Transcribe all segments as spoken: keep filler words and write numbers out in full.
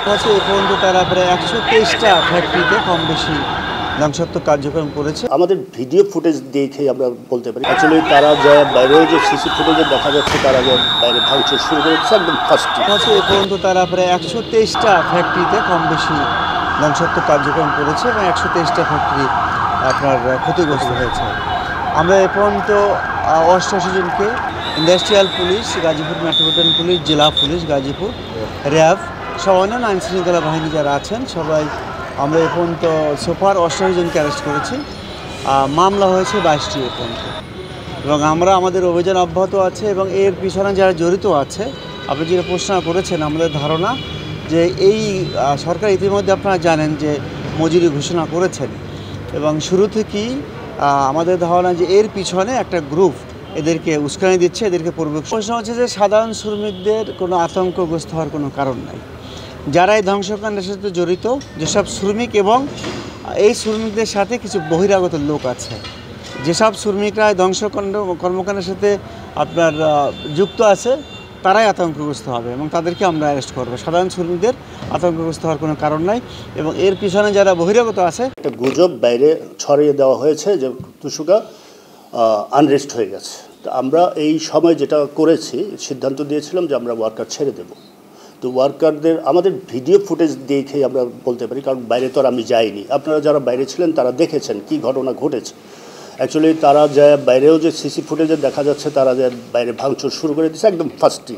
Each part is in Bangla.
বছর এ পর্যন্ত তারা প্রায় একশো তেইশটা ফ্যাক্টরিতে কম বেশি ধ্বংসাত্মক কার্যক্রম করেছে। আমাদের ভিডিও ফুটেজ দেখে আমরা বলতে পারি অ্যাকচুয়ালি তারা যা বাইরেও যে সিসি ফুটেজে দেখা যাচ্ছে তারা যে বাইরে ভাঙচুর শুরু করেছে একদম ফার্স্ট বছর এ পর্যন্ত তারা প্রায় একশো তেইশটা ফ্যাক্টরিতে কম বেশি ধ্বংসাত্মক কার্যক্রম করেছে এবং একশো তেইশটা ফ্যাক্টরি আপনার ক্ষতিগ্রস্ত হয়েছে। আমরা এ পর্যন্ত অষ্টআশি জনকে industrial police, Gazipur metropolitan police, জেলা পুলিশ গাজীপুর, র্যাব সহ অন্যান্য আইন শৃঙ্খলা বাহিনী যারা আছেন সবাই আমরা এ পর্যন্ত সোফার অষ্টআশি জনকে অ্যারেস্ট করেছি। মামলা হয়েছে বাইশটি এ পর্যন্ত এবং আমরা আমাদের অভিযান অব্যাহত আছে এবং এর পিছনে যারা জড়িত আছে আপনি যেটা প্রশ্ন করেছেন আমাদের ধারণা যে এই সরকার ইতিমধ্যে আপনারা জানেন যে মজুরি ঘোষণা করেছেন এবং শুরু থেকেই আমাদের ধারণা যে এর পিছনে একটা গ্রুপ এদেরকে উস্কানি দিচ্ছে, এদেরকে পূর্বক প্রশ্ন হচ্ছে যে সাধারণ শ্রমিকদের কোনো আতঙ্কগ্রস্ত হওয়ার কোনো কারণ নাই। যারা এই ধ্বংসকাণ্ডের সাথে জড়িত যেসব শ্রমিক এবং এই শ্রমিকদের সাথে কিছু বহিরাগত লোক আছে, যেসব শ্রমিকরা ধ্বংসকাণ্ড কর্মকাণ্ডের সাথে আপনার যুক্ত আছে তারাই আতঙ্কগ্রস্ত হবে এবং তাদেরকে আমরা অ্যারেস্ট করবো। সাধারণ শ্রমিকদের আতঙ্কগ্রস্ত হওয়ার কোনো কারণ নাই এবং এর পিছনে যারা বহিরাগত আছে একটা গুজব বাইরে ছড়িয়ে দেওয়া হয়েছে যে তুষুকা আনরেস্ট হয়ে গেছে। তো আমরা এই সময় যেটা করেছি সিদ্ধান্ত দিয়েছিলাম যে আমরা ওয়ার্কার ছেড়ে দেব। তো ওয়ার্কারদের আমাদের ভিডিও ফুটেজ দেখেই আমরা বলতে পারি, কারণ বাইরে তো আর আমি যাইনি। আপনারা যারা বাইরে ছিলেন তারা দেখেছেন কি ঘটনা ঘটেছে। অ্যাকচুয়ালি তারা যা বাইরেও যে সিসি ফুটেজে দেখা যাচ্ছে তারা যে বাইরে ভাঙচুর শুরু করে দিচ্ছে একদম ফার্স্টই।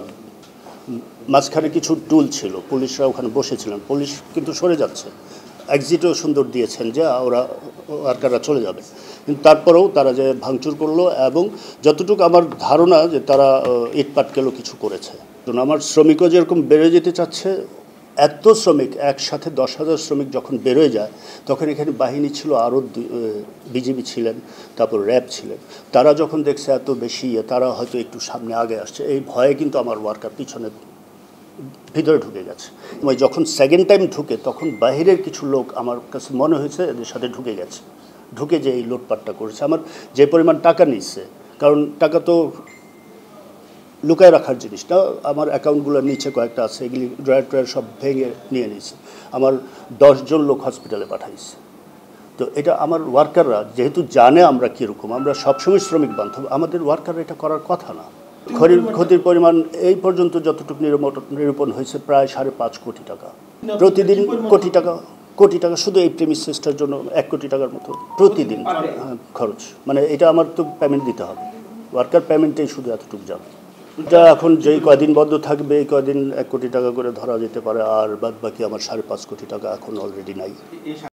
মাঝখানে কিছু টুল ছিল, পুলিশরা ওখানে বসেছিলেন, পুলিশ কিন্তু সরে যাচ্ছে। এক্সিটও সুন্দর দিয়েছেন যে ওরা ওয়ার্কাররা চলে যাবে, কিন্তু তারপরেও তারা যে ভাঙচুর করলো এবং যতটুকু আমার ধারণা যে তারা ইট পাটকেলও কিছু করেছে। আমার শ্রমিকও যেরকম বেড়ে যেতে চাচ্ছে, এত শ্রমিক একসাথে দশ হাজার শ্রমিক যখন বেরোয় যায় তখন এখানে বাহিনী ছিল আরও বিজিবি ছিলেন, তারপর র্যাব ছিলেন। তারা যখন দেখছে এত বেশি তারা হয়তো একটু সামনে আগে আসছে, এই ভয়ে কিন্তু আমার ওয়ার্কার পিছনে ভিতরে ঢুকে গেছে। যখন সেকেন্ড টাইম ঢুকে তখন বাহিরের কিছু লোক আমার কাছে মনে হয়েছে এদের সাথে ঢুকে গেছে, ঢুকে যে এই লুটপাটটা করেছে। আমার যে পরিমাণ টাকা নিচ্ছে, কারণ টাকা তো লুকায় রাখার জিনিসটা, আমার অ্যাকাউন্টগুলোর নিচে কয়েকটা আছে, এগুলি ড্রয়ার ট্রয়ার সব ভেঙে নিয়ে নিয়েছে। আমার দশজন লোক হসপিটালে পাঠাইছে। তো এটা আমার ওয়ার্কাররা যেহেতু জানে আমরা কীরকম, আমরা সবসময় শ্রমিক বান্ধব, আমাদের ওয়ার্কাররা এটা করার কথা না। ক্ষতির ক্ষতির পরিমাণ এই পর্যন্ত যতটুকু নিরূপণ হয়েছে প্রায় সাড়ে পাঁচ কোটি টাকা, প্রতিদিন কোটি টাকা কোটি টাকা শুধু এই প্রেমিসেসটার জন্য এক কোটি টাকার মতো প্রতিদিন খরচ। মানে এটা আমার তো পেমেন্ট দিতে হবে, ওয়ার্কার পেমেন্টেই শুধু এতটুকু যাবে। এটা এখন যেই কয়দিন বন্ধ থাকবে এই কয়দিন এক কোটি টাকা করে ধরা যেতে পারে, আর বাদ বাকি আমার সাড়ে পাঁচ কোটি টাকা এখন অলরেডি নাই।